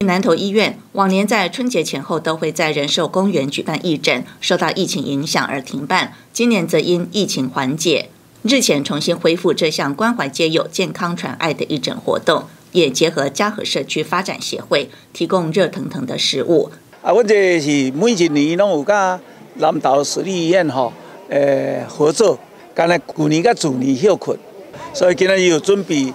南投医院往年在春节前后都会在仁寿公园举办义诊，受到疫情影响而停办。今年则因疫情缓解，日前重新恢复这项关怀街友、健康传爱的义诊活动，也结合嘉禾社区发展协会，提供热腾腾的食物。 阮这是每一年拢有甲南投市立医院合作，干咧去年甲前年休困，所以今日有准备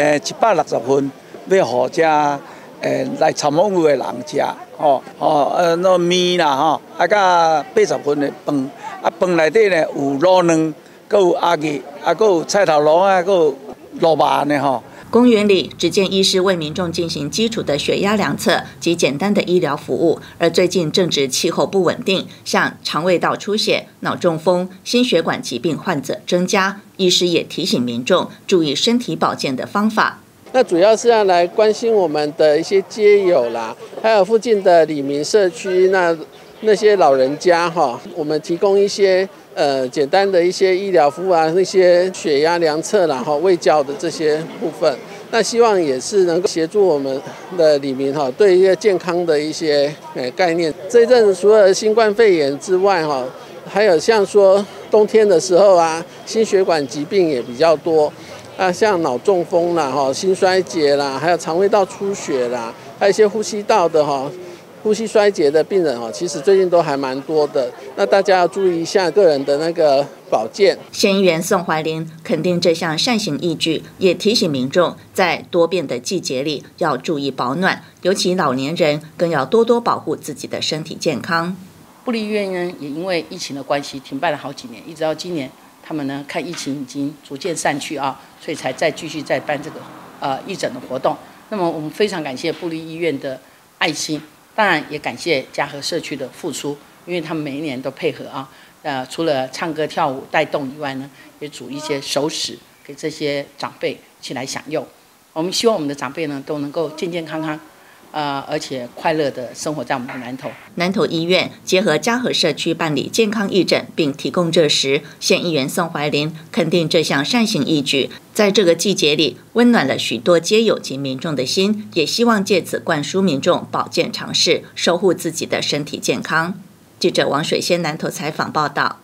160份，要互遮来参访的人食，那面啦甲80份的饭，饭内底呢有卤卵，佮有鸭肉，佮有菜头糠佮有卤肉呢公园里只见医师为民众进行基础的血压量测及简单的医疗服务，而最近正值气候不稳定，像肠胃道出血、脑中风、心血管疾病患者增加，医师也提醒民众注意身体保健的方法。 那主要是要来关心我们的一些街友啦，还有附近的里民社区，那些老人家我们提供一些简单的一些医疗服务啊，那些血压量测啦卫教的这些部分，那希望也是能够协助我们的里民对一些健康的一些概念。这一阵子除了新冠肺炎之外还有像说冬天的时候啊，心血管疾病也比较多。像脑中风啦、心衰竭啦，还有肠胃道出血啦，还有一些呼吸道的呼吸衰竭的病人其实最近都还蛮多的。那大家要注意一下个人的那个保健。 县议员宋怀林肯定这项善行义举，也提醒民众在多变的季节里要注意保暖，尤其老年人更要多多保护自己的身体健康。 部立医院呢，也因为疫情的关系停办了好几年，一直到今年。他们呢，看疫情已经逐渐散去所以才继续办这个义诊的活动。那么我们非常感谢部立医院的爱心，当然也感谢嘉禾社区的付出，因为他们每一年都配合除了唱歌跳舞带动以外呢，也煮一些熟食给这些长辈一起来享用。我们希望我们的长辈呢都能够健健康康。而且快乐的生活在我们的南投。 南投医院结合嘉禾社区办理健康义诊，并提供热食。县议员宋怀林肯定这项善行义举，在这个季节里温暖了许多街友及民众的心，也希望借此灌输民众保健常识，守护自己的身体健康。记者王水仙南投采访报道。